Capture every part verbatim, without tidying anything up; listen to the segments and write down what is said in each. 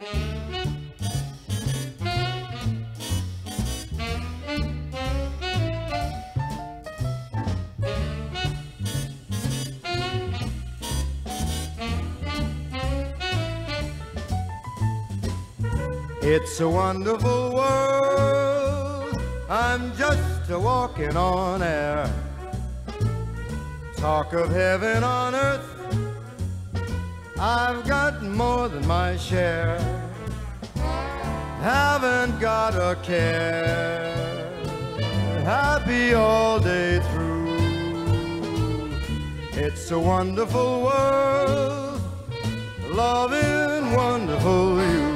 It's a wonderful world, I'm just a walking on air. Talk of heaven on earth, I've got more than my share. Haven't got a care, happy all day through. It's a wonderful world, loving wonderful you.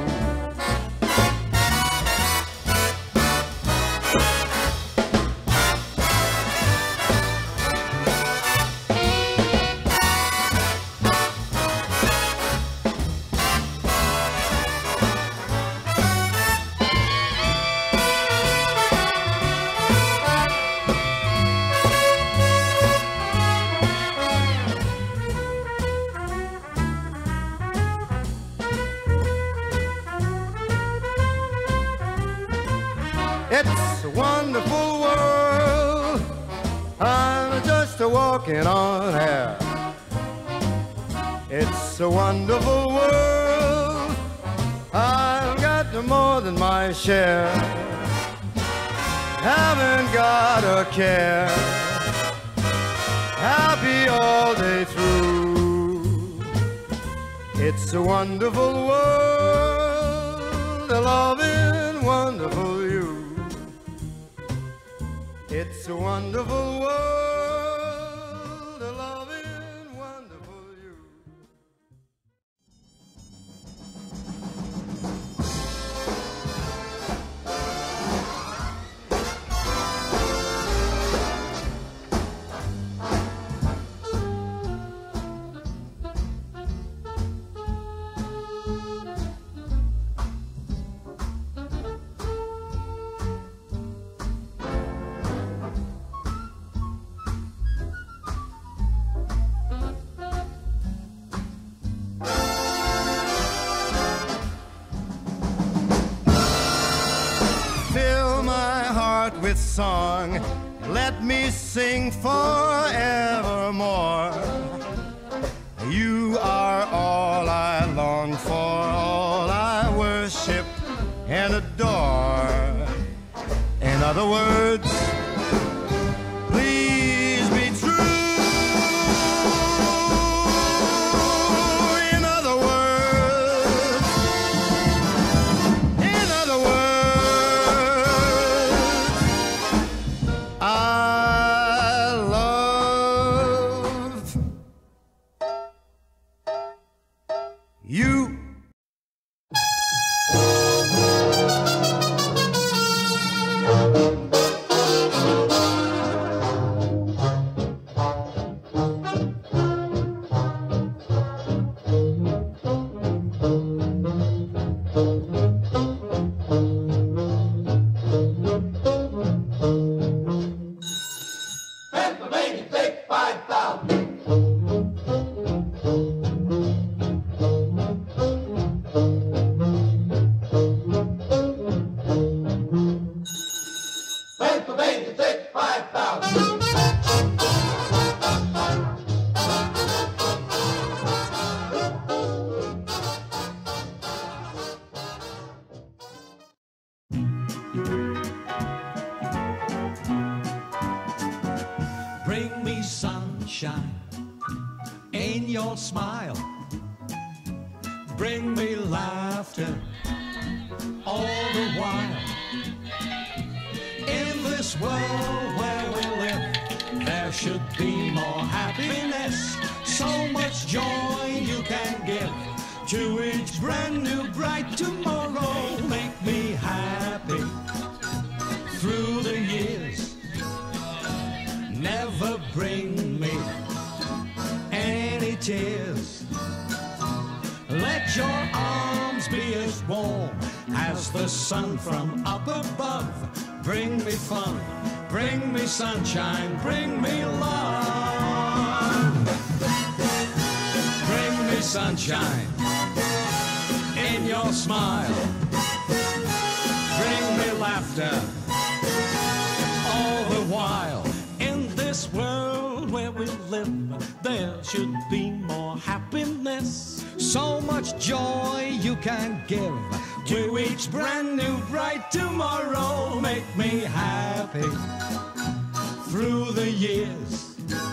It's a wonderful world, I'm just a walking on air. It's a wonderful world, I've got more than my share. Haven't got a care, happy all day through. It's a wonderful world, a loving wonderful you. It's a wonderful world, a loving, wonderful you. With song, let me sing forevermore. You are all I long for, all I worship and adore. In other words, please be true. In other words, in other words, I love you. Bring me sunshine in your smile. Bring me laughter all the while. In this world where we live, there should be more happiness. So much joy you can give to each brand new bright tomorrow. Make me happy through the years. Never bring me any tears. Let your arms be as warm as the sun from up above. Bring me fun, bring me sunshine, bring me love. Bring me sunshine in in your smile. Bring me laughter all the while. In this world where we live, there should be more happiness. So much joy you can give to each brand new bright tomorrow. Make me happy through the years.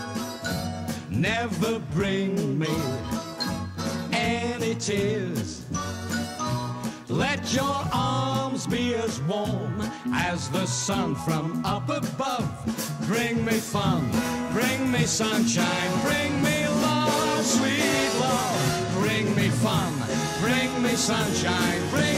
Never bring me any tears. Let your arms be as warm as the sun from up above. Bring me fun, bring me sunshine, bring me love, sweet love. Bring me fun, bring me sunshine, bring